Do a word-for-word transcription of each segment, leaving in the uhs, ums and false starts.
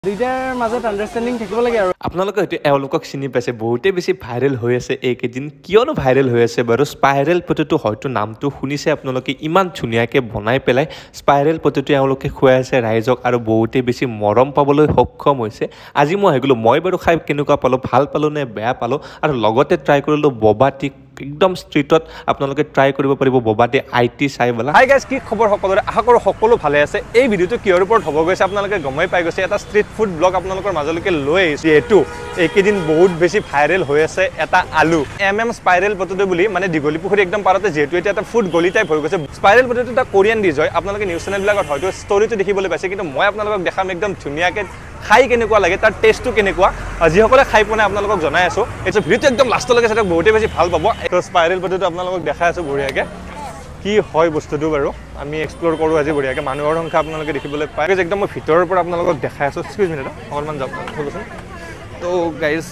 দুইটাৰ মাজত আন্ডাৰষ্টেণ্ডিং থাকিব লাগে আৰু আপোনালোকে হয়তো এওঁলোকক চিনি পাইছে বহুতে বেছি ভাইৰেল হৈ আছে এইকেইদিন কিয়নো ভাইৰেল হৈ আছে বাৰু স্পাইৰেল পটেটো হয়তো নামটো শুনিছে আপোনালোকে ইমান ধুনীয়াকৈ বনাই পেলাই স্পাইৰেল পটেটো এওঁলোকে খুৱাই আছে ৰাইজক আৰু বহুতে বেছি মৰম পাবলৈ সক্ষম হৈছে আজি মই হেগলো মই বাৰু খাই কেনেকুৱা পালোঁ ভাল পালোঁ নে বেয়া পালোঁ আৰু লগতে ট্ৰাই কৰিলোঁ ববা টি একদম ষ্ট্ৰীটত আপোনালোকে ট্ৰাই কৰিব পাৰিব ববা টি আই টি চাই বলা হাই গাইজ কি খবৰ সকলোৰে আশা কৰোঁ সকলো ভালে আছে এই ভিডিঅ'টো কিহৰ ওপৰত হ'ব গৈছে আপোনালোকে গমেই পাই গৈছে এটা ষ্ট্ৰীট ফুড ব্লগ আপোনালোকৰ মাজলৈকে লৈ আহিছে এইটো এইকেইদিন বহুত বেছি ভাইৰেল হৈ আছে এটা আলু এম এম স্পাইৰেল পটেটো বুলি মানে দীঘলী পুখুৰী একদম পাৰতে যিহেতু এতিয়া এটা ফুড গলি টাইপ হৈ গৈছে স্পাইৰেল পটেটো এটা কোৰিয়ান ডিছ হয় আপোনালোকে নিউজ চেনেলবিলাকত হয়তো ষ্টৰিটো দেখিবলৈ পাইছে কিন্তু মই আপোনালোকক দেখাম একদম ধুনীয়াকৈ খাই কেনেকুৱা লাগে তাৰ টেষ্টটো কেনেকুৱা যিসকলে খাই পোৱা নাই আপোনালোকক জনাই আছোঁ এই ভিডিঅ'টো একদম লাষ্টলৈকে চাই বহুতে বেছি ভাল পাব তো স্পাইৰেল পটেটো আপোনালোকক দেখাই আছোঁ বঢ়িয়াকৈ কি হয় বস্তুটো বাৰু আমি এক্সপ্ল'ৰ কৰোঁ আজি বঢ়িয়াকৈ মানুহৰ সংখ্যা আপোনালোকে দেখিবলৈ পাই একদম মই ভিতৰৰ পৰা আপোনালোকক দেখাই আছোঁ এক্সকিউজ মি দাদা অকণমান যাওক থ'বচোন তো গাইজ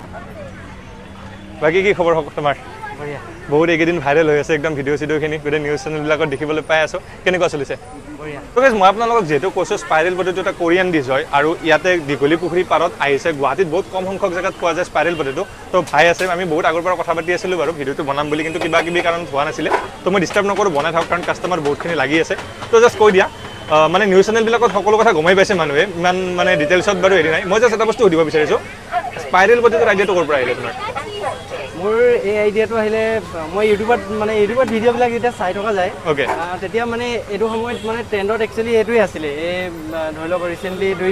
বাকী কি খবৰ হওক তোমাৰ বহুত এইকেইদিন ভাইৰেল হৈ আছে একদম ভিডিঅ' চিডিঅ'খিনি গোটেই নিউজ চেনেলবিলাকত দেখিবলৈ পাই আছোঁ কেনেকুৱা চলিছে মই আপোনালোকক যিহেতু কৈছোঁ স্পাইৰেল পটেটো এটা কোৰিয়ান ডিছ হয় আৰু ইয়াতে দীঘলী পুখুৰী পাৰত আহিছে গুৱাহাটীত বহুত কম সংখ্যক জেগাত পোৱা যায় স্পাইৰেল পটেটো তো ভাই আছে আমি বহুত আগৰ পৰা কথা পাতি আছিলোঁ বাৰু ভিডিঅ'টো বনাম বুলি কিন্তু কিবা কিবি কাৰণত হোৱা নাছিলে তো মই ডিষ্টাৰ্ব নকৰোঁ বনাই থাকক কাৰণ কাষ্টমাৰ বহুতখিনি লাগি আছে তো জাষ্ট কৈ দিয়া মানে নিউজ চেনেলবিলাকত সকলো কথা গমাই পাইছে মানুহে ইমান মানে ডিটেইলছত বাৰু হেৰি নাই মই জাষ্ট এটা বস্তু সুধিব বিচাৰিছোঁ স্পাইৰেল পটেটোৰ আইডিয়াটো ক'ৰ পৰা আহিলে তোমাৰ মোৰ এই আইডিয়াটো আহিলে মই ইউটিউবত মানে ইউটিউবত ভিডিঅ'বিলাক যেতিয়া চাই থকা যায় অ'কে তেতিয়া মানে এইটো সময়ত মানে ট্ৰেণ্ডত একচুৱেলি এইটোৱে আছিলে এই ধৰি লওক ৰিচেণ্টলি দুই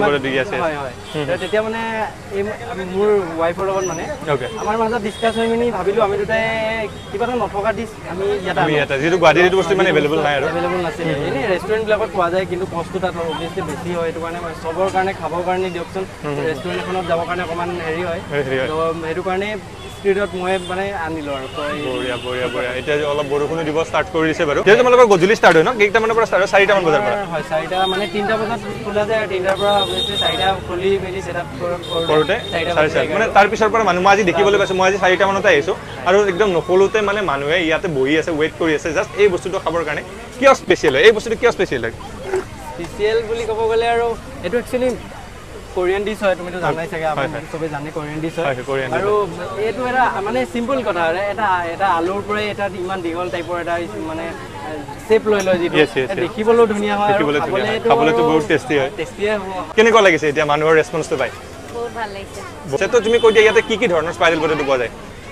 হয় হয় তেতিয়া মানে এই মোৰ ৱাইফৰ লগত মানে আমাৰ মাজত ডিছকাছ হৈ মেলি ভাবিলোঁ আমি দুটাই কিবা এটা নথকা ডিছ আমি ইয়াতে যিটো গুৱাহাটীত এইটো বস্তু মানে এভেইলেবল নাই আৰু এভেইলেবল নাছিলে এনেই ৰেষ্টুৰেণ্টবিলাকত পোৱা যায় কিন্তু কষ্ট তাত অভিয়াছলি বেছি হয় সেইটো কাৰণে চবৰ কাৰণে খাবৰ কাৰণে দিয়কচোন ৰেষ্টুৰেণ্ট এখনত যাবৰ কাৰণে অকণমান হেৰি হয় তো সেইটো কাৰণে স্পীডত মই মানে আনিলোঁ আৰু বঢ়িয়া বঢ়িয়া বঢ়িয়া এতিয়া অলপ বৰষুণো দিব ষ্টাৰ্ট কৰি দিছে বাৰু এতিয়া তোমালোকৰ গধূলি ষ্টাৰ্ট হয় ন কেইটামানৰ পৰা ষ্টাৰ্ট হয় চাৰিটামান বজাৰ পৰা হয় চাৰিটা মানে তিনিটা বজাত খোলা যায় আৰু তিনিটাৰ পৰা অৱশ্যে চাৰিটা খুলি মেলি ছেট আপ কৰোঁতে চাৰি চাৰি মানে তাৰ পিছৰ পৰা মানুহ মই আজি দেখিবলৈ পাইছোঁ মই আজি চাৰিটা মানতে আহিছোঁ আৰু একদম নকলোতে মানে মানুহে ইয়াতে বহি আছে ৱেইট কৰি আছে জাষ্ট এই বস্তুটো খাবৰ কাৰণে কিয় স্পেচিয়েল হয় এই বস্তুটো কিয় স্পেচিয়েল হয় স্পেচিয়েল বুলি ক'ব গ'লে আৰু এইটো একচুৱেলি কোৰিয়ান ডিছ হয় তুমিতো জানাই চাগে আপুনি চবেই জানে কোৰিয়ান ডিছ হয় আৰু এইটো এটা মানে চিম্পল কথা এটা এটা আলুৰ পৰাই এটা ইমান দীঘল টাইপৰ এটা মানে শ্বেপ লৈ লয় যিটো দেখিবলৈও ধুনীয়া হয় খাবলৈতো বহুত টেষ্টি হয় কেনেকুৱা লাগিছে এতিয়া মানুহৰ ৰেছপন্সটো পাই বহুত ভাল লাগিছে তো তুমি কৈ দিয়া ইয়াতে কি কি ধৰণৰ স্পাইৰেল পটেটো পোৱা যায়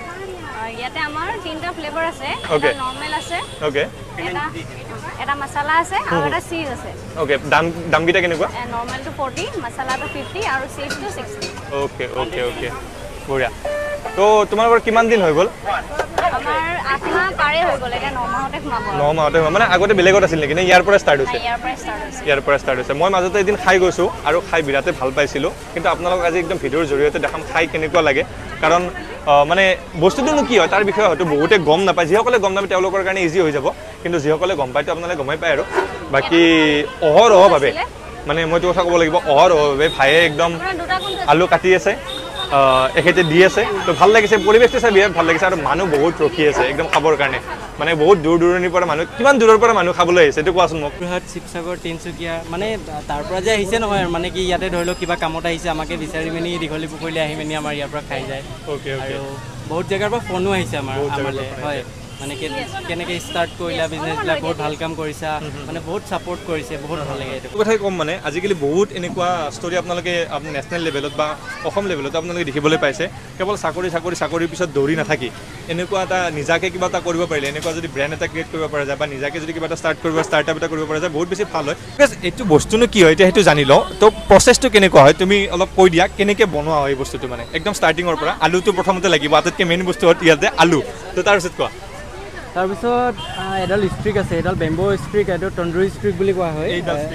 ইয়াতে আমাৰ তিনিটা ফ্লেভাৰ আছে ওকে নৰ্মেল আছে ওকে এটা এটা মছলা আছে আৰু এটা চীজ আছে ওকে দাম দামকেইটা কেনেকুৱা নৰ্মেলটো ফৰ্টি মছলাটো ফিফটি আৰু চীজটো ছিক্সটি ওকে ওকে ওকে বঢ়িয়া তো তোমালোকৰ কিমান দিন হৈ গ'ল আমাৰ আঠ মাহ পাৰে হৈ গ'ল এতিয়া ন মাহতে সোমাব ন মাহতে মানে আগতে বেলেগত আছিল নেকি নে ইয়াৰ পৰা ষ্টাৰ্ট হৈছে ইয়াৰ পৰা ষ্টাৰ্ট হৈছে ইয়াৰ পৰা ষ্টাৰ্ট হৈছে মই মাজতে এদিন খাই গৈছোঁ আৰু খাই বিৰাটেই ভাল পাইছিলোঁ কিন্তু আপোনালোকক আজি একদম ভিডিঅ'ৰ জৰিয়তে দেখাম খাই কেনেকুৱা লাগে কাৰণ মানে বস্তুটোনো কি হয় তাৰ বিষয়ে হয়তো বহুতে গম নাপায় যিসকলে গম নাপায় তেওঁলোকৰ কাৰণে ইজি হৈ যাব কিন্তু যিসকলে গম পায়তো আপোনালোকে গমেই পায় আৰু বাকী অহৰহভাৱে মানে মইতো কথা ক'ব লাগিব অহৰহভাৱে ভায়ে একদম আলু কাটি আছে এখেতে দি আছে তো ভাল লাগিছে পৰিৱেশটো চাই বিৰাট ভাল লাগিছে আৰু মানুহ বহুত ৰখি আছে একদম খাবৰ কাৰণে মানে বহুত দূৰ দূৰণিৰ পৰা মানুহ কিমান দূৰৰ পৰা মানুহ খাবলৈ আহিছে এইটো কোৱাচোন মোক যোৰহাট শিৱসাগৰ তিনিচুকীয়া মানে তাৰ পৰা যে আহিছে নহয় মানে কি ইয়াতে ধৰি লওক কিবা কামত আহিছে আমাকে বিচাৰি মেলি দীঘলী পুখুৰীলৈ আহি মেলি আমাৰ ইয়াৰ পৰা খাই যায় অ'কে আৰু বহুত জেগাৰ পৰা ফোনো আহিছে আমাৰ আমালৈ হয় মানে কেনেকৈ ষ্টাৰ্ট কৰিলা বিজনেছবিলাক বহুত ভাল কাম কৰিছা মানে বহুত ছাপোৰ্ট কৰিছে বহুত ভাল লাগে এইটো কথাই ক'ম মানে আজিকালি বহুত এনেকুৱা ষ্টৰি আপোনালোকে আপুনি নেশ্যনেল লেভেলত বা অসম লেভেলত আপোনালোকে দেখিবলৈ পাইছে কেৱল চাকৰি চাকৰি চাকৰিৰ পিছত দৌৰি নাথাকি এনেকুৱা এটা নিজাকৈ কিবা এটা কৰিব পাৰিলে এনেকুৱা যদি ব্ৰেণ্ড এটা ক্ৰিয়েট কৰিব পৰা যায় বা নিজাকৈ যদি কিবা এটা ষ্টাৰ্ট কৰিব ষ্টাৰ্টআপ এটা কৰিব পৰা যায় বহুত বেছি ভাল হয় বিকজ এইটো বস্তুনো কি হয় এতিয়া সেইটো জানি লওঁ তো প্ৰচেছটো কেনেকুৱা হয় তুমি অলপ কৈ দিয়া কেনেকৈ বনোৱা হয় এই বস্তুটো মানে একদম ষ্টাৰ্টিঙৰ পৰা আলুটো প্ৰথমতে লাগিব আটাইতকৈ মেইন বস্তু হ'ল ইয়াতে আলু তো তাৰপিছত কোৱা তাৰপিছত এডাল ষ্ট্ৰিক আছে এডাল বেম্বো ষ্ট্ৰিক এইটো তন্দুৰী ষ্ট্ৰিক বুলি কোৱা হয়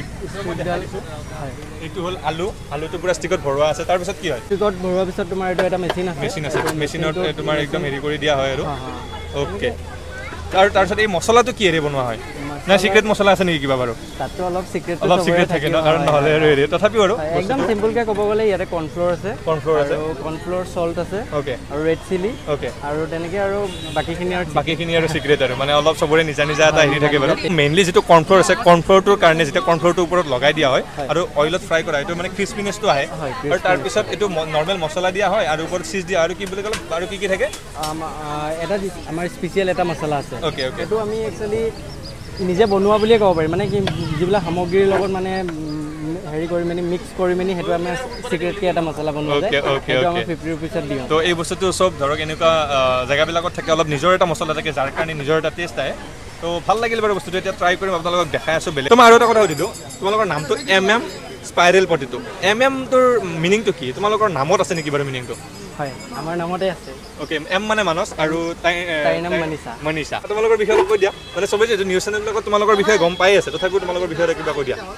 এইটো হ'ল আলু আলুটো পুৰা ষ্টিকত ভৰোৱা আছে তাৰপিছত কি হয় ষ্টিকত ভৰোৱাৰ পিছত তোমাৰ এইটো এটা মেচিন আছে মেচিন আছে মেচিনত তোমাৰ একদম হেৰি কৰি দিয়া হয় আৰু অ'কে আৰু তাৰপিছত এই মছলাটো কিহেৰে বনোৱা হয় না সিক্ৰেট মছলা আছে নেকি কিবা বাৰু তাতো অলপ সিক্ৰেট অলপ সিক্ৰেট থাকে ন কাৰণ নহলে আৰু হেৰি তথাপি আৰু একদম সিম্পল কে ক'ব গ'লে ইয়াতে কৰ্নফ্লোৰ আছে কৰ্নফ্লোৰ আছে আৰু কৰ্নফ্লোৰ সল্ট আছে ওকে আৰু ৰেড চিলি ওকে আৰু তেনেকে আৰু বাকিখিনি আৰু বাকিখিনি আৰু সিক্ৰেট আৰু মানে অলপ সবৰে নিজা নিজা এটা হেৰি থাকে বাৰু মেইনলি যেটো কৰ্নফ্লোৰ আছে কৰ্নফ্লোৰটোৰ কাৰণে যেটা কৰ্নফ্লোৰটোৰ ওপৰত লগাই দিয়া হয় আৰু অইলত ফ্ৰাই কৰা এটো মানে ক্ৰিস্পিনেছটো আহে আৰু তাৰ পিছত এটো নৰমাল মছলা দিয়া হয় আৰু ওপৰত চিজ দিয়া আৰু কি বুলি ক'লে আৰু কি কি থাকে এটা আমাৰ স্পেশাল এটা মছলা আছে ওকে ওকে এটো আমি একচুয়ালি নিজে বনোৱা বুলিয়ে ক'ব পাৰি মানে কি যিবিলাক সামগ্ৰীৰ লগত মানে হেৰি কৰি মানে মিক্স কৰি মানে হেতু আমি সিক্ৰেট কে এটা মছলা বনোৱা যায় ওকে হেতু ওকে আমি পঞ্চাছ रुपीसত দিও তো এই বস্তুটো সব ধৰক এনেকুৱা জায়গাবিলাকত থাকে অলপ নিজৰ এটা মছলা থাকে যাৰ কাৰণে নিজৰ এটা টেষ্ট আহে তো ভাল লাগিল বাৰু বস্তুটো এতিয়া ট্ৰাই কৰিম আপোনালোকক দেখাই আছো বেলেগ তোমাৰ আৰু এটা কথা সুধিলো তোমালোকৰ নামটো এম এম স্পাইৰেল পটেটো এম এম তোৰ মিনিংটো কি তোমালোকৰ নামত আছে নেকি বাৰু মিনিংটো হয় আমাৰ নামতে আছে ওকে এম মানে মানস আৰু তাই তাই নাম মনীষা মনীষা তোমালোকৰ বিষয়ে কৈ দিয়া মানে সবে যে নিউজ চেনেলবিলাকত তোমালোকৰ বিষয়ে গম পাই আছে তথাপিও তোমালোকৰ বিষয়ে কিবা কৈ দিয়া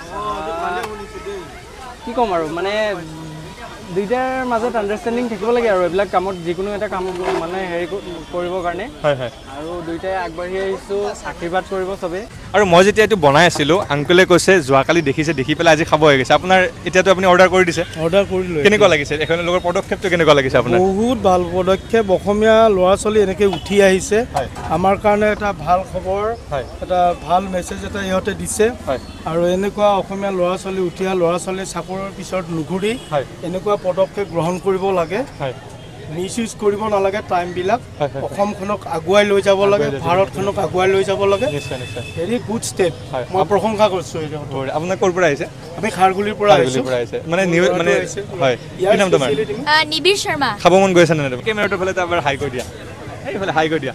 কি কম আৰু মানে দুইটাৰ মাজত আন্ডাৰষ্টেণ্ডিং থাকিব লাগে আৰু এইবিলাক কামত যিকোনো এটা কাম মানে হেৰি কৰিবৰ কাৰণে হয় হয় আৰু দুইটাই আগবাঢ়ি আহিছো আশীৰ্বাদ কৰিব সবে আৰু মই যেতিয়া এইটো বনাই আছিলো আংকলে কৈছে যোৱাকালি দেখিছে দেখি পেলাই আজি খাব হৈ গৈছে আপোনাৰ এতিয়াতো আপুনি অৰ্ডাৰ কৰি দিছে অৰ্ডাৰ কৰিলো কেনেকুৱা লাগিছে এখন লগৰ পদক্ষেপটো কেনেকুৱা লাগিছে আপোনাৰ বহুত ভাল পদক্ষেপ অসমীয়া ল'ৰা ছোৱালী এনেকে উঠি আহিছে আমাৰ কাৰণে এটা ভাল খবৰ এটা ভাল মেছেজ এটা ইহঁতে দিছে আৰু এনেকুৱা অসমীয়া ল'ৰা ছোৱালী উঠি অহা ল'ৰা ছোৱালী চাকৰিৰ পিছত নুঘূৰি এনেকুৱা পদক্ষেপ গ্ৰহণ কৰিব লাগে মিছ ইউজ কৰিব নালাগে টাইমবিলাক অসমখনক আগুৱাই লৈ যাব লাগে ভাৰতখনক আগুৱাই লৈ যাব লাগে নিশ্চয় নিশ্চয় ভেৰি গুড ষ্টেপ মই প্ৰশংসা কৰিছোঁ আপোনাৰ ক'ৰ পৰা আহিছে আমি খাৰগুলিৰ পৰা আহিছোঁ মানে মানে হয় কি নাম তোমাৰ নিবিৰ শৰ্মা খাব মন গৈছে নে নাই কেমেৰাটোৰ ফালে এবাৰ হাই কৰি দিয়া এইফালে হাই কৰি দিয়া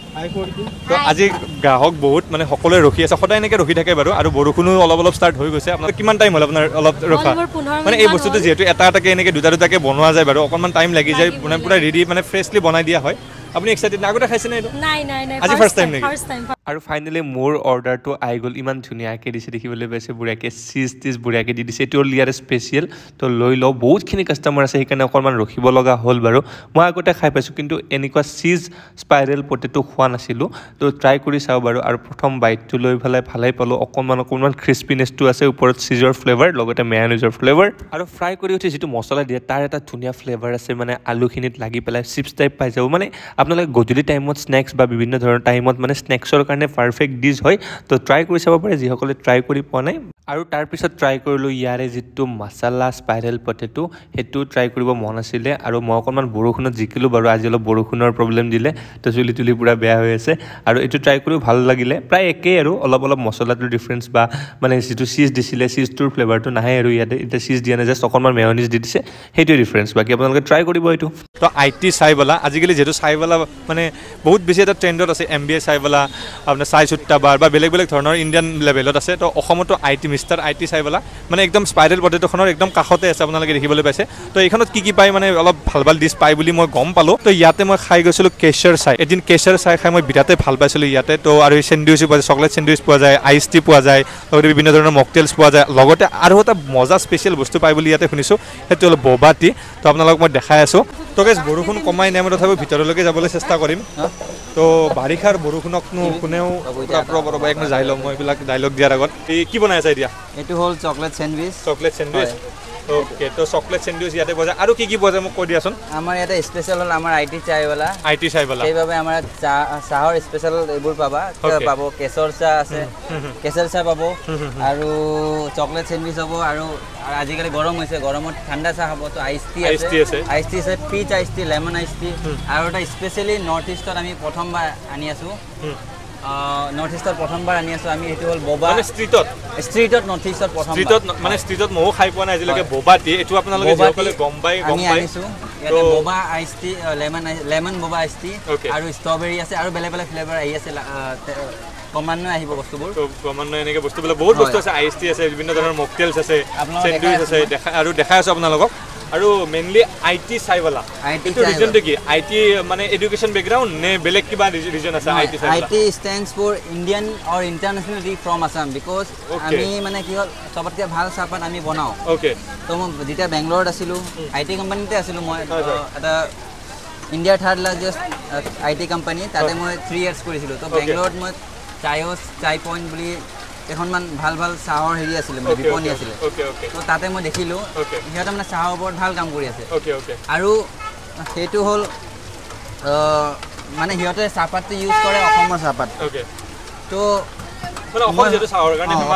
তো আজি গ্ৰাহক বহুত মানে সকলোৱে ৰখি আছে সদায় এনেকৈ ৰখি থাকে বাৰু আৰু বৰষুণো অলপ অলপ ষ্টাৰ্ট হৈ গৈছে আপোনাৰ কিমান টাইম হ'ল আপোনাৰ অলপ ৰখা মানে এই বস্তুটো যিহেতু এটা এটাকৈ এনেকৈ দুটা দুটাকৈ বনোৱা যায় বাৰু অকণমান টাইম লাগি যায় মানে পুৰা ৰেডি মানে ফ্ৰেছলি বনাই দিয়া হয় আপুনি এক্সাইটেড না আগতে খাইছেনে এইটো নাই নাই নাই আজি ফাৰ্ষ্ট টাইম নেকি ফাৰ্ষ্ট টাইম আৰু ফাইনেলি মোৰ অৰ্ডাৰটো আহি গ'ল ইমান ধুনীয়াকৈ দিছে দেখিবলৈ পাইছে বুঢ়াকৈ চিজ টিজ বুঢ়াকৈ দি দিছে এইটো হ'ল ইয়াৰ স্পেচিয়েল তো লৈ লওঁ বহুতখিনি কাষ্টমাৰ আছে সেইকাৰণে অকণমান ৰখিব লগা হ'ল বাৰু মই আগতে খাই পাইছোঁ কিন্তু এনেকুৱা চিজ স্পাইৰেল পটেটো খোৱা নাছিলোঁ তো ট্ৰাই কৰি চাওঁ বাৰু আৰু প্ৰথম বাইটটো লৈ পেলাই ভালেই পালোঁ অকণমান অকণমান ক্ৰিস্পিনেছটো আছে ওপৰত চিজৰ ফ্লেভাৰ লগতে মেয়নিজৰ ফ্লেভাৰ আৰু ফ্ৰাই কৰি উঠি যিটো মছলা দিয়ে তাৰ এটা ধুনীয়া ফ্লেভাৰ আছে মানে আলুখিনিত লাগি পেলাই চিপছ টাইপ পাই যাব মানে আপোনালোকে গধূলি টাইমত স্নেক্স বা বিভিন্ন ধৰণৰ টাইমত মানে স্নেক্সৰ কাৰণে পাৰফেক্ট ডিছ হয় তো ট্ৰাই কৰি চাব পাৰে যিসকলে ট্ৰাই কৰি পোৱা নাই আৰু তাৰপিছত ট্ৰাই কৰিলোঁ ইয়াৰে যিটো মছলা স্পাইৰেল পটেটো সেইটো ট্ৰাই কৰিব মন আছিলে আৰু মই অকণমান বৰষুণত জিকিলোঁ বাৰু আজি অলপ বৰষুণৰ প্ৰব্লেম দিলে তো চুলি তুলি পূৰা বেয়া হৈ আছে আৰু এইটো ট্ৰাই কৰিও ভাল লাগিলে প্ৰায় একেই আৰু অলপ অলপ মছলাটোৰ ডিফাৰেঞ্চ বা মানে যিটো চিজ দিছিলে চিজটোৰ ফ্লেভাৰটো নাহে আৰু ইয়াতে এতিয়া চিজ দিয়া নাই জাষ্ট অকণমান মেয়নিজ দি দিছে সেইটোৱে ডিফাৰেঞ্চ বাকী আপোনালোকে ট্ৰাই কৰিব এইটো তো আই টি চাইবালা আজিকালি যিহেতু চাইবালা মানে বহুত বেছি এটা ট্ৰেণ্ডত আছে এম বি এ চাইবালা আপোনাৰ চাই চুট্টা বাৰ বা বেলেগ বেলেগ ধৰণৰ ইণ্ডিয়ান লেভেলত আছে তো অসমতো I T mister I T চাইবালা মানে একদম স্পাইৰেল পটেটোখনৰ একদম কাষতে আছে আপোনালোকে দেখিবলৈ পাইছে তো এইখনত কি কি পায় মানে অলপ ভাল ভাল ডিছ পায় বুলি মই গম পালোঁ তো ইয়াতে মই খাই গৈছিলোঁ কেশৰ চাই এদিন কেশৰ চাই খাই মই বিৰাটেই ভাল পাইছিলোঁ ইয়াতে তো আৰু চেণ্ডউইচো পোৱা যায় চকলেট চেণ্ডউইচ পোৱা যায় আইচ টি পোৱা যায় লগতে বিভিন্ন ধৰণৰ মকটেলছ পোৱা যায় লগতে আৰু এটা মজা স্পেচিয়েল বস্তু পায় বুলি ইয়াতে শুনিছোঁ সেইটো হ'ল ববা টি তো আপোনালোকক মই দেখাই আছোঁ তো গেছ বৰষুণ কমাই নাই মই তথাপিও ভিতৰলৈকে যাবলৈ চেষ্টা কৰিম তো বাৰিষাৰ বৰষুণকনো কোনেও এক যাই ল'ম মই এইবিলাক ডাইলগ দিয়াৰ আগত এই কি বনাই আছে এতিয়া এইটো হ'ল chocolate sandwich chocolate sandwich okay তো চকলেট চেণ্ডউইচ ইয়াতে পোৱা যায় আৰু কি কি পোৱা যায় মোক কৈ দিয়াচোন আমাৰ ইয়াতে স্পেচিয়েল হ'ল আমাৰ আই টি চাইবালা আই টি চাইবালা সেইবাবে আমাৰ চাহৰ স্পেচিয়েল এইবোৰ পাবা পাব কেশৰ চাহ আছে কেশৰ চাহ পাব আৰু চকলেট চেণ্ডউইচ হ'ব আৰু আজিকালি গৰম হৈছে গৰমত ঠাণ্ডা চাহ হ'ব তো আইচ টি আছে আইচ টি আছে peach ice tea lemon ice tea আৰু এটা স্পেচিয়েলি নৰ্থ ইষ্টত আমি প্ৰথমবাৰ আনি আছোঁ নৰ্থ ইষ্টত প্ৰথমবাৰ আনি আছোঁ আমি এইটো হ'ল ববা ষ্ট্ৰীটত ষ্ট্ৰীটত নৰ্থ ইষ্টত প্ৰথম ষ্ট্ৰীটত মানে ষ্ট্ৰীটত ময়ো খাই পোৱা নাই আজিলৈকে ববা টি এইটো আপোনালোকে যিসকলে গম পাই গম পাই আনিছোঁ ইয়াতে boba ice tea lemon lemon boba ice tea আৰু ষ্ট্ৰবেৰী আছে আৰু বেলেগ বেলেগ ফ্লেভাৰ আহি আছে ক্ৰমান্বয়ে আহিব বস্তুবোৰ ক্ৰমান্বয়ে এনেকৈ বস্তুবিলাক বহুত বস্তু আছে আইচ টি আছে বিভিন্ন ধৰণৰ মকটেলছ আছে চেণ্ডউইচ আছে দেখা আৰু দেখাই আছোঁ আপোনালোকক আৰু মেইনলি আই টি চাইবালা এইটো ৰিজনটো কি আই টি মানে এডুকেশ্যন বেকগ্ৰাউণ্ড নে বেলেগ কিবা ৰিজন আছে আই টি চাইবালা I T stands for Indian or international from Assam because আমি মানে কি হ'ল চবতকৈ ভাল চাহপাত আমি বনাওঁ অ'কে তো মই যেতিয়া বেংগলোৰত আছিলোঁ আই টি কোম্পানীতে আছিলোঁ মই এটা ইণ্ডিয়াৰ third largest I T company তাতে মই থ্ৰী ইয়াৰ্ছ কৰিছিলোঁ তো বেংগলোৰত মই চায়স চাই পইণ্ট বুলি এখনমান ভাল ভাল চাহৰ হেৰি আছিলে মানে বিপণী আছিলে তো তাতে মই দেখিলোঁ সিহঁতে মানে চাহৰ ওপৰত ভাল কাম কৰি আছে আৰু সেইটো হ'ল মানে সিহঁতে চাহপাতটো ইউজ কৰে অসমৰ চাহপাত তো চাহৰ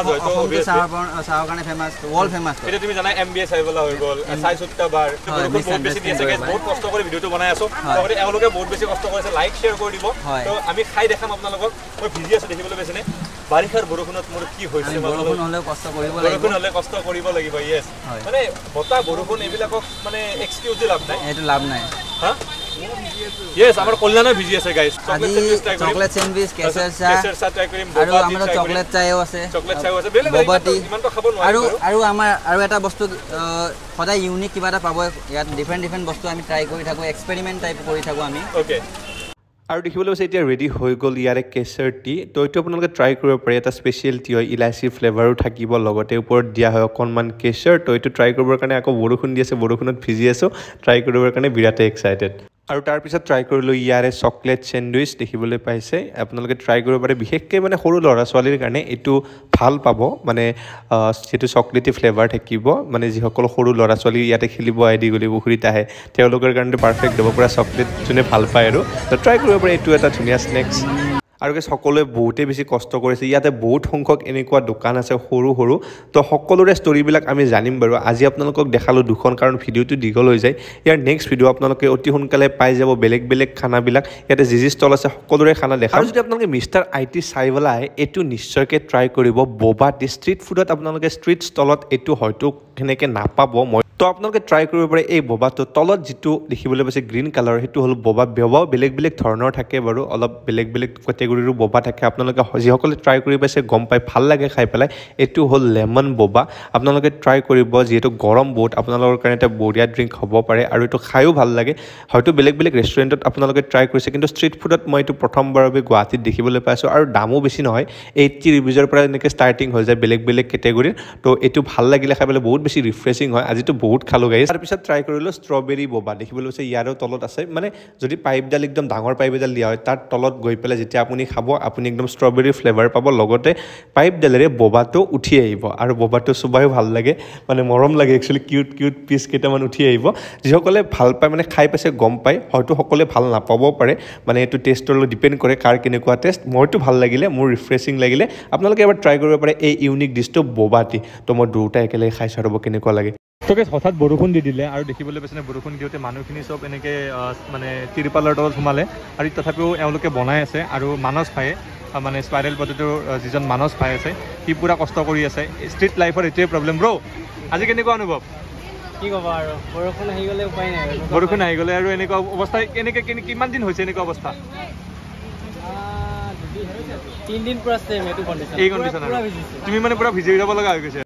কাৰণে ফেমাছ ৱৰ্ল্ড ফেমাছ এতিয়া তুমি জানা এম বি এছ আহিবলৈ হৈ গ'ল চাই চুট্টা বাৰ বহুত বেছি দি আছে বহুত কষ্ট কৰি ভিডিঅ'টো বনাই আছোঁ লগতে এওঁলোকে বহুত বেছি কষ্ট কৰিছে লাইক শ্বেয়াৰ কৰি দিব তো আমি খাই দেখাম আপোনালোকক মই ভিজি আছোঁ দেখিবলৈ পাইছেনে বাৰিষাৰ বৰষুণত মোৰ কি হৈছে বৰষুণ হ'লেও কষ্ট কৰিব লাগিব বৰষুণ হ'লে কষ্ট কৰিব লাগিব ইয়েছ মানে বতাহ বৰষুণ এইবিলাকক মানে এক্সকিউজ দি লাভ নাই এইটো লাভ নাই হা Yes, our Kolana ভিজি আছে guys. Chocolate sandwich try করিম. Chocolate sandwich, কেশৰ চাহ. কেশৰ চাহ try করিম. আৰু আমাৰ chocolate চাহও আছে. Chocolate চাহও আছে. বেলেগ ববাটি ইমান তো খাব নোৱাৰি। আৰু আৰু আমাৰ আৰু এটা বস্তু সদায় ইউনিক কিবা এটা পাব ইয়াত ডিফাৰেন্ট ডিফাৰেন্ট বস্তু আমি ট্ৰাই কৰি থাকো এক্সপেৰিমেন্ট টাইপ কৰি থাকো আমি। ওকে। আৰু দেখিবলৈ পাইছে এতিয়া ৰেডি হৈ গ'ল ইয়াৰে কেশৰ টি তো এইটো আপোনালোকে ট্ৰাই কৰিব পাৰে এটা স্পেচিয়েল টি হয় ইলাচি ফ্লেভাৰো থাকিব লগতে ওপৰত দিয়া হয় অকণমান কেশৰ তো এইটো ট্ৰাই কৰিবৰ কাৰণে আকৌ বৰষুণ দি আছে বৰষুণত ভিজি আছোঁ ট্ৰাই কৰিবৰ কাৰণে বিৰাটেই এক্সাইটেড আৰু তাৰপিছত ট্ৰাই কৰিলোঁ ইয়াৰে চকলেট চেণ্ডউইচ দেখিবলৈ পাইছে আপোনালোকে ট্ৰাই কৰিব পাৰে বিশেষকৈ মানে সৰু ল'ৰা ছোৱালীৰ কাৰণে এইটো ভাল পাব মানে যিটো চকলেটি ফ্লেভাৰ থাকিব মানে যিসকল সৰু ল'ৰা ছোৱালী ইয়াতে খেলিব আহি দি গলি পুখুৰীত আহে তেওঁলোকৰ কাৰণে পাৰফেক্ট হ'ব পৰা চকলেট যোনে ভাল পায় আৰু তো ট্ৰাই কৰিব পাৰে এইটো এটা ধুনীয়া স্নেক্স আৰু সকলোৱে বহুতেই বেছি কষ্ট কৰিছে ইয়াতে বহুত সংখ্যক এনেকুৱা দোকান আছে সৰু সৰু তো সকলোৰে ষ্টৰিবিলাক আমি জানিম বাৰু আজি আপোনালোকক দেখালোঁ দুখন কাৰণ ভিডিঅ'টো দীঘল হৈ যায় ইয়াৰ নেক্সট ভিডিঅ' আপোনালোকে অতি সোনকালে পাই যাব বেলেগ বেলেগ খানাবিলাক ইয়াতে যি যি ষ্টল আছে সকলোৰে খানা দেখা আৰু যদি আপোনালোকে মিষ্টাৰ আই টি চাইবলৈ আহে এইটো নিশ্চয়কৈ ট্ৰাই কৰিব বোবা টি ষ্ট্ৰীট ফুডত আপোনালোকে ষ্ট্ৰীট ষ্টলত এইটো হয়তো সেনেকৈ নাপাব মই তো আপোনালোকে ট্ৰাই কৰিব পাৰে এই বোবাটো তলত যিটো দেখিবলৈ পাইছে গ্ৰীণ কালাৰ সেইটো হ'ল বোবা বোবাও বেলেগ বেলেগ ধৰণৰ থাকে বাৰু অলপ বেলেগ বেলেগ কেটেগৰীৰো বোবা থাকে আপোনালোকে যিসকলে ট্ৰাই কৰি পাইছে গম পাই ভাল লাগে খাই পেলাই এইটো হ'ল লেমন বোবা আপোনালোকে ট্ৰাই কৰিব যিহেতু গৰম বহুত আপোনালোকৰ কাৰণে এটা বঢ়িয়া ড্ৰিংক হ'ব পাৰে আৰু এইটো খায়ো ভাল লাগে হয়তো বেলেগ বেলেগ ৰেষ্টুৰেণ্টত আপোনালোকে ট্ৰাই কৰিছে কিন্তু ষ্ট্ৰীট ফুডত মই এইটো প্ৰথমবাৰৰ বাবে গুৱাহাটীত দেখিবলৈ পাইছোঁ আৰু দামো বেছি নহয় এইট্টি ৰুপিজৰ পৰা এনেকৈ ষ্টাৰ্টিং হৈ যায় বেলেগ বেলেগ কেটেগৰীৰ তো এইটো ভাল লাগিলে খাই পেলাই বহুত বেছি ৰিফ্ৰেছিং হয় আজিতো বহুত খালোঁ গাইছ তাৰপিছত ট্ৰাই কৰিলোঁ ষ্ট্ৰবেৰী বোবা দেখিবলৈ পাইছে ইয়াৰো তলত আছে মানে যদি পাইপডাল একদম ডাঙৰ পাইপ এডাল দিয়া হয় তাৰ তলত গৈ পেলাই যেতিয়া আপুনি খাব আপুনি একদম ষ্ট্ৰবেৰী ফ্লেভাৰ পাব লগতে পাইপডালেৰে বোবাটো উঠি আহিব আৰু বোবাটো চুবাইও ভাল লাগে মানে মৰম লাগে একচুৱেলি কিউট কিউট পিচ কেইটামান উঠি আহিব যিসকলে ভাল পায় মানে খাই পাইছে গম পায় হয়তো সকলোৱে ভাল নাপাবও পাৰে মানে এইটো টেষ্টৰ লগত ডিপেণ্ড কৰে কাৰ কেনেকুৱা টেষ্ট মইতো ভাল লাগিলে মোৰ ৰিফ্ৰেছিং লাগিলে আপোনালোকে এবাৰ ট্ৰাই কৰিব পাৰে এই ইউনিক ডিছটো বোবাটি তো মই দুটা একেলগে খাই চাব কেনেকুৱা লাগে তো গাইছ হঠাৎ বৰষুণ দি দিলে আৰু দেখিবলৈ পাইছে বৰষুণ দিওঁতে মানুহখিনি চব এনেকৈ মানে তিৰপালৰ তলত সোমালে আৰু তথাপিও এওঁলোকে বনাই আছে আৰু মানস ভায়ে মানে স্পাইৰেল পটেটোৰ যিজন মানস ভাই আছে সি পূৰা কষ্ট কৰি আছে ষ্ট্ৰীট লাইফৰ এইটোৱে প্ৰব্লেম ব্ৰ আজি কেনেকুৱা অনুভৱ কি ক'ব আৰু বৰষুণ আহি গ'লে উপায় নাই বৰষুণ আহি গ'লে আৰু এনেকুৱা অৱস্থা এনেকৈ কিমান দিন হৈছে এনেকুৱা অৱস্থা তিনিদিন পূৰা ছেম এইটো কণ্ডিশ্যন এই কণ্ডিশ্যন তুমি মানে পূৰা ভিজি যাব লগা হৈ গৈছে